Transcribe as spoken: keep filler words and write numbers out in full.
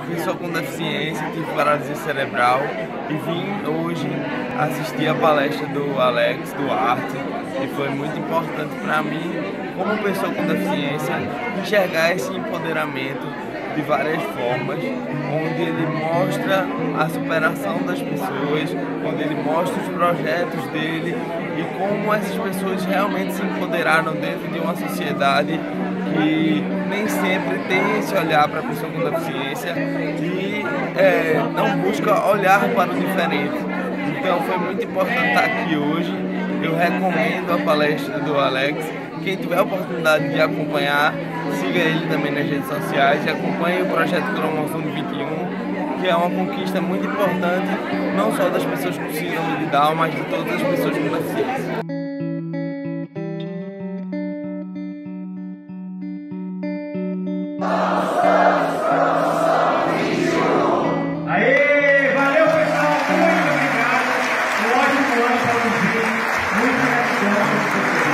pessoa com deficiência, tive paralisia cerebral e vim hoje assistir a palestra do Alex Duarte e foi muito importante para mim, como pessoa com deficiência, enxergar esse empoderamento de várias formas, onde ele mostra a superação das pessoas, onde ele mostra os projetos dele e como essas pessoas realmente se empoderaram dentro de uma sociedade que nem sempre tem esse olhar para a pessoa com deficiência e é, não busca olhar para o diferente. Então foi muito importante estar aqui hoje. Eu recomendo a palestra do Alex. Quem tiver a oportunidade de acompanhar, siga ele também nas redes sociais e acompanhe o projeto Cromossomo vinte e um, que é uma conquista muito importante, não só das pessoas com síndrome de Down, mas de todas as pessoas com deficiência. Aê, valeu pessoal, muito obrigado. Um ótimo ano para vocês. Muito gratidão.